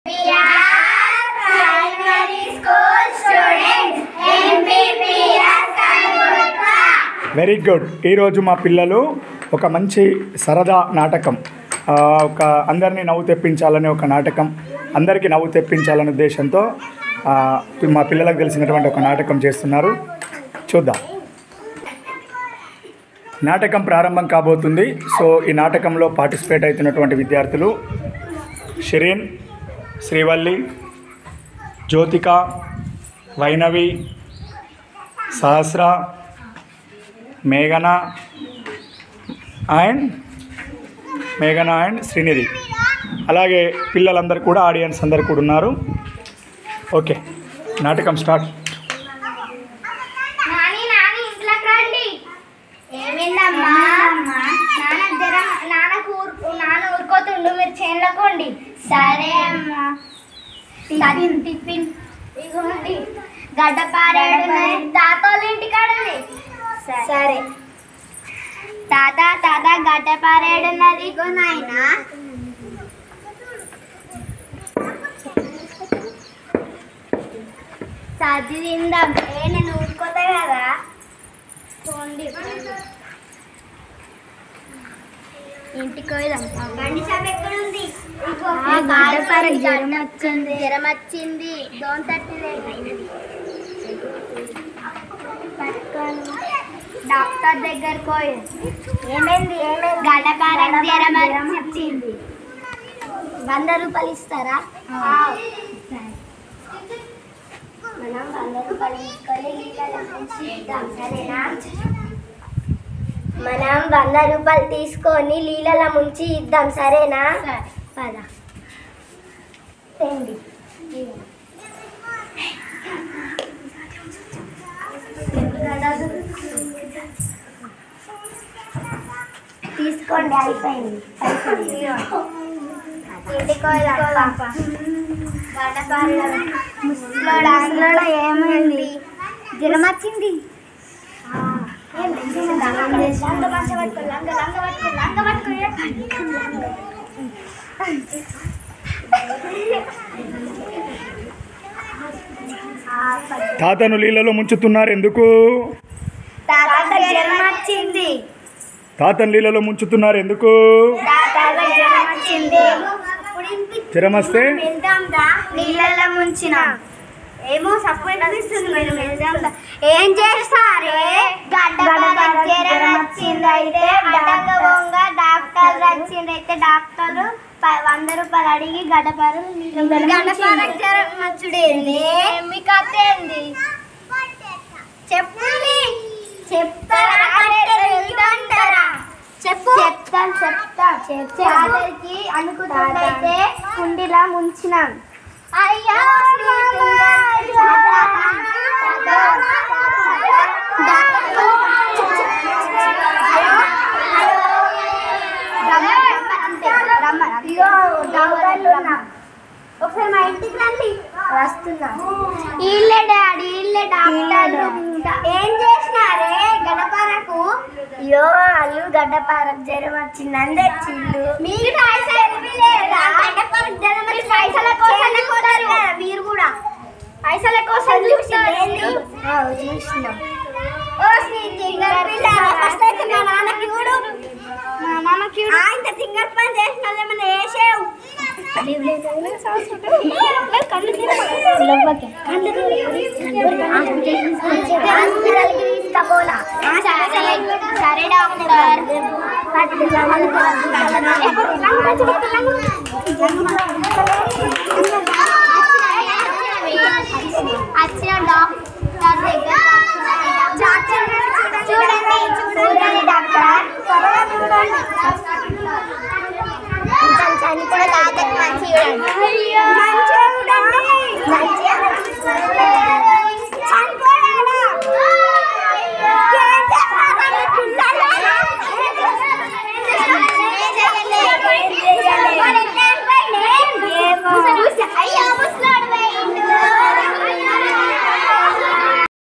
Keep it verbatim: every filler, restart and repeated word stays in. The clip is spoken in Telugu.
We are primary school students. M P P S Kalgutta. Very good. ఈరోజు మా పిల్లలు ఒక మంచి సరదా నాటకం, ఒక అందరినీ నవ్వు తెప్పించాలనే ఒక నాటకం, అందరికీ నవ్వు తెప్పించాలనే ఉద్దేశంతో మా పిల్లలకు తెలిసినటువంటి ఒక నాటకం చేస్తున్నారు. చూద్దాం. నాటకం ప్రారంభం కాబోతుంది. సో ఈ నాటకంలో పార్టిసిపేట్ అవుతున్నటువంటి విద్యార్థులు షిరీన్, శ్రీవల్లి, జ్యోతిక, వైనవి, సహస్ర, మేఘన అండ్ మేఘన అండ్ శ్రీనిధి. అలాగే పిల్లలందరూ కూడా, ఆడియన్స్ అందరు కూడా ఉన్నారు. ఓకే, నాటకం స్టార్ట్. మీరు చేనుకోండి. సరే అమ్మా. టిఫిన్ టిఫిన్ ఇగోండి. గడ్డ పారాడు తాతోళ్ళ ఇంటికాడది. సరే తాత తాత గడ్డ పారాడున్నది. ఇగో నాయన. సర్ది తిందాం. ఏ నేను ఊరుకోతా కదా. పోండి ఇంటికి పోయిదాం. బండి షాప్ ఎక్కడ ఉంది? జ్వరం వచ్చింది జ్వరం వచ్చింది దోన్ తట్టిలేదు. డాక్టర్ దగ్గర పోయి ఏమైంది ఏమైంది గడ్డపారకు జ్వరం వచ్చింది. వంద రూపాయలు ఇస్తారా? మనం వంద రూపాయలు తీసుకొని సరేనా? మనం వంద రూపాయలు తీసుకొని లీలల ముంచి ఇద్దాం. సరేనా? పద తెండి. తీసుకోండి, అయిపోయింది. ముసలోడా ఏమైంది? జ్వరం వచ్చింది. తాతను నీళ్ళలో ముంచుతున్నారు ఎందుకు? జ్వరం వచ్చింది. తాతను నీళ్ళలో ముంచుతున్నారు ఎందుకు? జ్వరం వస్తే నీళ్ళలో ముంచిన ఏమో సపోర్ట్ అనిపిస్తుంది. ఏం చేస్తారే? జ్వరం వచ్చింది అయితే డాక్టర్ వచ్చింది అయితే డాక్టర్ వంద రూపాయలు అడిగి గడపారు గడపారకు జ్వరం వచ్చుడేంది? మీ కథ ఏంది? చెప్పండి. చెప్తారా? చెప్పు. చెప్తాను చెప్తా చెప్తాకి అనుకుంటే కుండిలా ముంచినాం. అయ్యో ఒకసారి మా ఇంటికి రండి. వస్తున్నా. ఇల్లే డాడీ ఇల్లే డాక్టర్. ఏం చేసినారే గడపారకు? అయ్యో వాళ్ళు గడ్డపారకు జ్వరం వచ్చింది అని తెచ్చిళ్ళు. మీరు పైసల కోసం మీరు కూడా పైసల కోసం చూసినాం. ఓ సింగర్ అయితే మా నాన్నకి కూడా మా మామకి ఆయన సింగర్ పని చేసిన ఏమన్నా వేసేవు. సరే డాక్టర్. వచ్చిన డాక్టర్ దగ్గర చూడండి చూడండి డాక్టర్